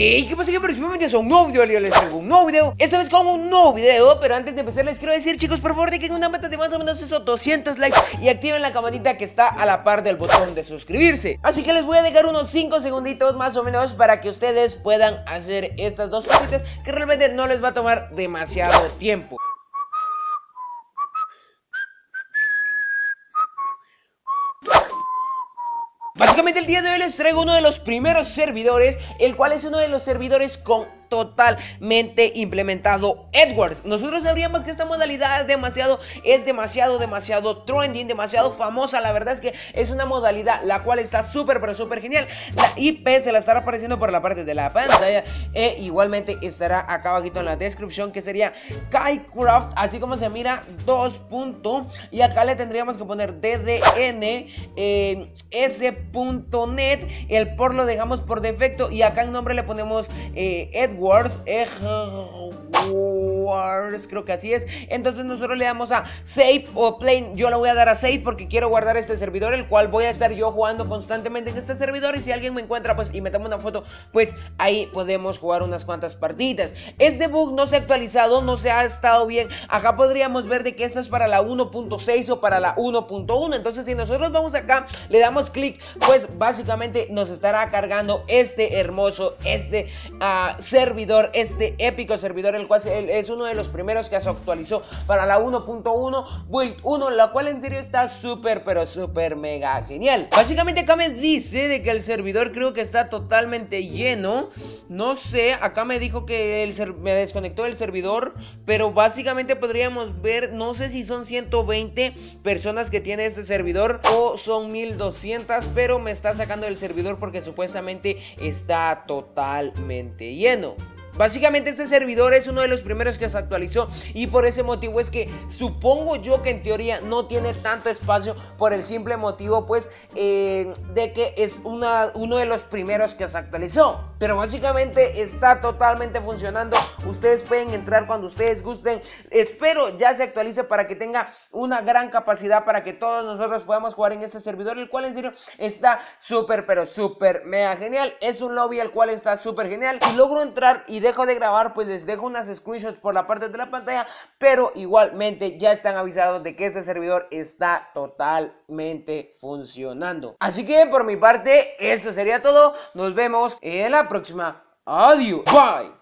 Hey, ¿qué pasa? Que próximamente es un nuevo video, les traigo un nuevo video. Esta vez con un nuevo video, pero antes de empezar les quiero decir, chicos, por favor, de que en una meta de más o menos esos 200 likes y activen la campanita que está a la par del botón de suscribirse. Así que les voy a dejar unos 5 segunditos más o menos para que ustedes puedan hacer estas dos cositas que realmente no les va a tomar demasiado tiempo. Básicamente el día de hoy les traigo uno de los primeros servidores, el cual es uno de los servidores con totalmente implementado Edwards. Nosotros sabríamos que esta modalidad es demasiado trending, demasiado famosa. La verdad es que es una modalidad la cual está súper genial. La IP se la estará apareciendo por la parte de la pantalla e igualmente estará acá abajito en la descripción, que sería KaiCraft, así como se mira, 2. Y acá le tendríamos que poner ddn s.net. El por lo dejamos por defecto y acá en nombre le ponemos Edwards, creo que así es. Entonces nosotros le damos a save o play. Yo le voy a dar a save porque quiero guardar este servidor, el cual voy a estar yo jugando constantemente en este servidor, y si alguien me encuentra pues y me toma una foto, pues ahí podemos jugar unas cuantas partidas. Este bug no se ha actualizado, no se ha estado bien. Acá podríamos ver de que esta es para la 1.6 o para la 1.1. entonces si nosotros vamos acá, le damos clic, pues básicamente nos estará cargando este hermoso servidor, este épico servidor, el cual es uno de los primeros que se actualizó para la 1.1 Build 1, la cual en serio está súper mega genial. Básicamente acá me dice de que el servidor creo que está totalmente lleno. No sé, acá me dijo que me desconectó el servidor, pero básicamente podríamos ver, no sé si son 120 personas que tiene este servidor o son 1200, pero me está sacando del servidor porque supuestamente está totalmente lleno. Básicamente este servidor es uno de los primeros que se actualizó, y por ese motivo es que supongo yo que en teoría no tiene tanto espacio, por el simple motivo pues de que es uno de los primeros que se actualizó. Pero básicamente está totalmente funcionando. Ustedes pueden entrar cuando ustedes gusten. Espero ya se actualice para que tenga una gran capacidad para que todos nosotros podamos jugar en este servidor, el cual en serio está súper mega genial. Es un lobby el cual está súper genial. Si logro entrar y dejo de grabar, pues les dejo unas screenshots por la parte de la pantalla, pero igualmente ya están avisados de que este servidor está totalmente funcionando. Así que por mi parte esto sería todo. Nos vemos en la próxima. Adiós. Bye.